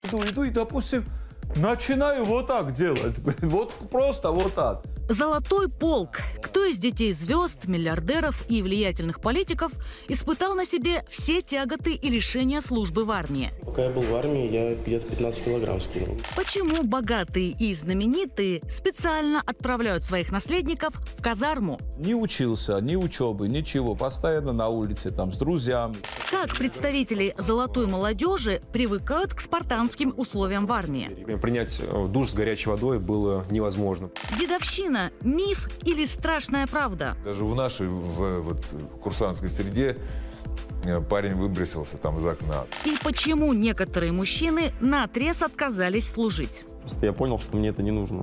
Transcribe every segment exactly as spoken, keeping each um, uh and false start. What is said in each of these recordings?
Иду, иду и, допустим, начинаю вот так делать. Вот просто вот так. Золотой полк. Кто из детей звезд, миллиардеров и влиятельных политиков испытал на себе все тяготы и лишения службы в армии? Пока я был в армии, я где-то пятнадцать килограмм скинул. Почему богатые и знаменитые специально отправляют своих наследников в казарму? Не учился, ни учебы, ничего. Постоянно на улице, там, с друзьями. Как представители золотой молодежи привыкают к спартанским условиям в армии? Принять душ с горячей водой было невозможно. Дедовщина – миф или страшная правда? Даже в нашей в, вот, курсантской среде парень выбросился там из окна. И почему некоторые мужчины наотрез отказались служить? Просто я понял, что мне это не нужно.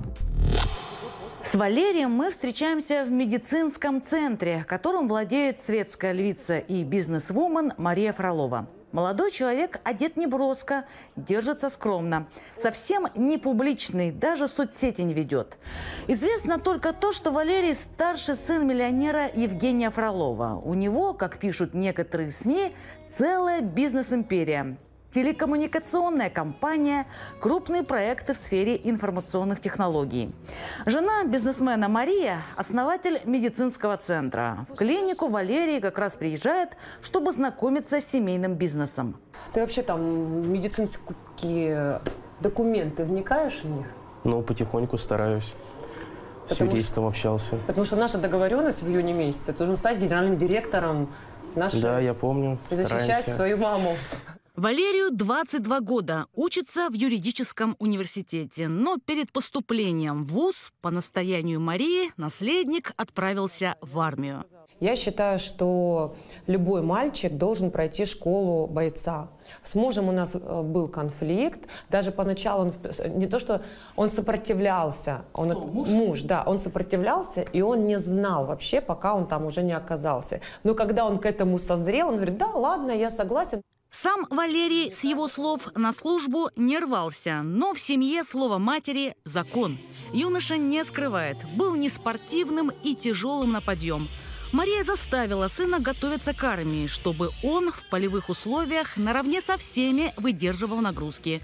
С Валерием мы встречаемся в медицинском центре, которым владеет светская львица и бизнес-вумен Мария Фролова. Молодой человек одет неброско, держится скромно. Совсем не публичный, даже соцсети не ведет. Известно только то, что Валерий – старший сын миллионера Евгения Фролова. У него, как пишут некоторые СМИ, целая бизнес-империя. Телекоммуникационная компания, крупные проекты в сфере информационных технологий. Жена бизнесмена Мария – основатель медицинского центра. В клинику Валерий как раз приезжает, чтобы знакомиться с семейным бизнесом. Ты вообще там в медицинские документы вникаешь в них? Ну, потихоньку стараюсь. С Потому юристом что, общался. Потому что наша договоренность в июне месяце, ты должен стать генеральным директором нашей... Да, я помню. И защищать Стараемся. свою маму. Валерию двадцать два года, учится в юридическом университете, но перед поступлением в вуз по настоянию Марии наследник отправился в армию. Я считаю, что любой мальчик должен пройти школу бойца. С мужем у нас был конфликт. Даже поначалу он не то, что он сопротивлялся, он, О, муж? муж, да, он сопротивлялся, и он не знал вообще, пока он там уже не оказался. Но когда он к этому созрел, он говорит: да, ладно, я согласен. Сам Валерий, с его слов, на службу не рвался, но в семье слово матери – закон. Юноша не скрывает, был неспортивным и тяжелым на подъем. Мария заставила сына готовиться к армии, чтобы он в полевых условиях наравне со всеми выдерживал нагрузки.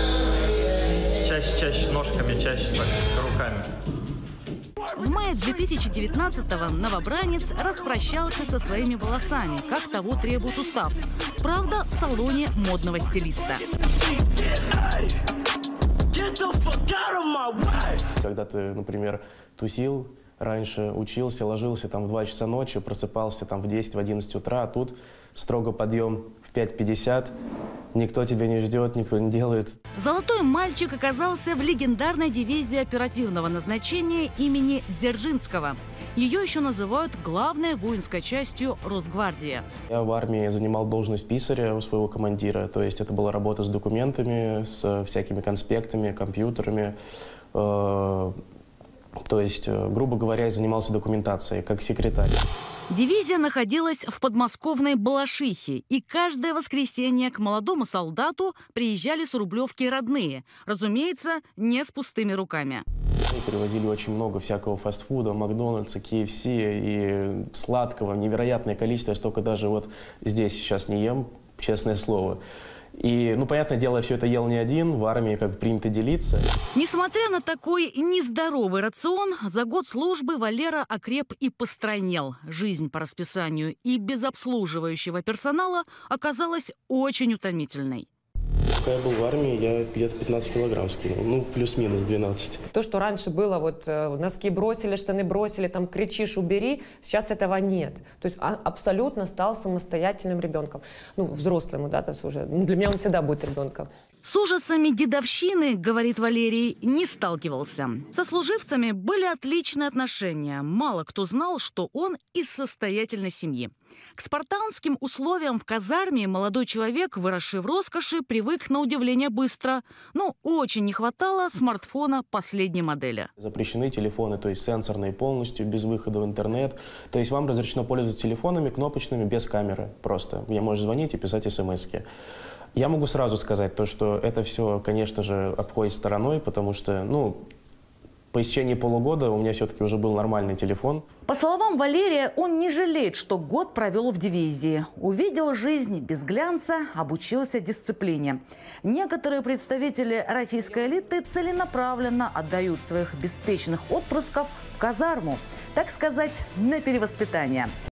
Чаще, чаще ножками, чаще так, руками. В мае две тысячи девятнадцатого новобранец распрощался со своими волосами, как того требует устав. Правда, в салоне модного стилиста. Когда ты, например, тусил, раньше учился, ложился там в два часа ночи, просыпался там в десять-одиннадцать утра, а тут строго подъем в пять пятьдесят. Никто тебя не ждет, никто не делает. Золотой мальчик оказался в легендарной дивизии оперативного назначения имени Дзержинского. Ее еще называют главной воинской частью Росгвардии. Я в армии занимал должность писаря у своего командира. То есть это была работа с документами, с всякими конспектами, компьютерами. То есть, грубо говоря, я занимался документацией, как секретарь. Дивизия находилась в подмосковной Балашихе, и каждое воскресенье к молодому солдату приезжали с Рублевки родные. Разумеется, не с пустыми руками. Мы привозили очень много всякого фастфуда, Макдональдса, кей эф си и сладкого, невероятное количество. Я столько даже вот здесь сейчас не ем, честное слово. И, ну, понятное дело, я все это ел не один, в армии как принято делиться. Несмотря на такой нездоровый рацион, за год службы Валера окреп и постройнел. Жизнь по расписанию и без обслуживающего персонала оказалась очень утомительной. Пока я был в армии, я где-то пятнадцать килограмм скинул, ну, плюс-минус двенадцать. То, что раньше было, вот носки бросили, штаны бросили, там кричишь, убери, сейчас этого нет. То есть он абсолютно стал самостоятельным ребенком. Ну, взрослым, да, то есть уже, ну, для меня он всегда будет ребенком. С ужасами дедовщины, говорит Валерий, не сталкивался. Со служивцами были отличные отношения. Мало кто знал, что он из состоятельной семьи. К спартанским условиям в казарме молодой человек, выросший в роскоши, привык на удивление быстро. Но очень не хватало смартфона последней модели. Запрещены телефоны, то есть сенсорные полностью, без выхода в интернет. То есть вам разрешено пользоваться телефонами кнопочными без камеры. Просто. Я можешь звонить и писать смски. Я могу сразу сказать то, что это все, конечно же, обходит стороной, потому что, ну, По истечении полугода у меня все-таки уже был нормальный телефон. По словам Валерия, он не жалеет, что год провел в дивизии. Увидел жизнь без глянца, обучился дисциплине. Некоторые представители российской элиты целенаправленно отдают своих беспечных отпрысков в казарму, так сказать, на перевоспитание.